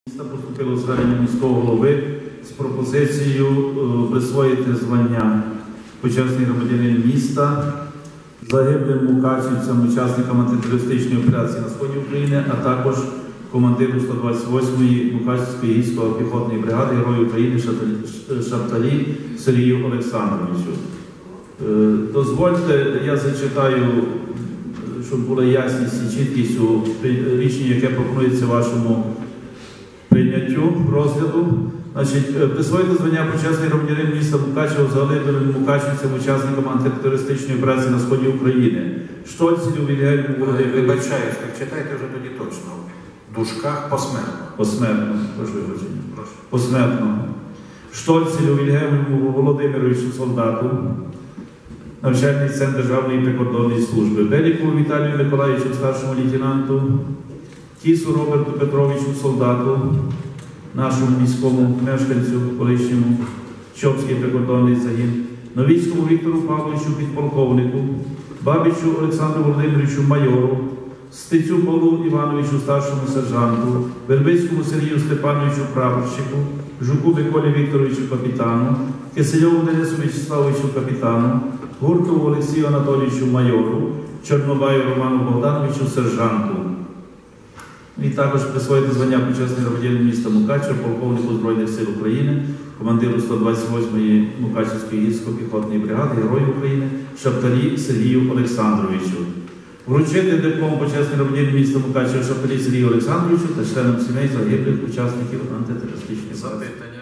Поступило звернення міського голови з пропозицією присвоїти звання почесний громадянин міста загиблим мукачівцям, учасникам антитерористичної операції на сході України, а також командиру 128-ї Мукачівської гірсько-піхотної бригади Герою України Шапталі Сергію Олександровичу. Дозвольте, я зачитаю, щоб була ясність і чіткість у рішенні, яке пропонується вашому прийняттю розгляду. Присвоїти звання почесний громадянин міста Мукачева загиблим мукачівцям, учасникам антитерористичної операції на сході України. Штольцю Вільгельму Володимировичу. Вибачаюсь, так читайте вже тоді точно. В дужках посмертно. Посмертно. Прошу вибачення. Посмертно. Штольцю Вільгельму Володимировичу солдату, навчальний центр Державної прикордонної служби. Белікову Віталію Миколаївичу, старшому лейтенанту, Кісу Роберту Петровичу солдату, нашому міському мешканцю, колишньому Чопський прикордонний загін, Новіцькому Віктору Павловичу підполковнику, Бабичу Олександру Володимировичу майору, Стецю Павлу Івановичу старшому сержанту, Вербицькому Сергію Степановичу прапорщику, Жуку Миколі Вікторовичу капітану, Кисельову Денису Вячеславовичу капітану, Гуртову Олексію Анатолійовичу майору, Чорнобаю Роману Богдановичу сержанту. І також присвоїти звання почесний громадянин міста Мукачева, полковнику Збройних сил України, командиру 128-ї Мукачівської гірсько-піхотної бригади Герою України Шапталі Сергію Олександровичу. Вручити диплом почесний громадянин міста Мукачева Шапталі Сергію Олександровичу та членам сімей загиблих учасників антитерористичної операції.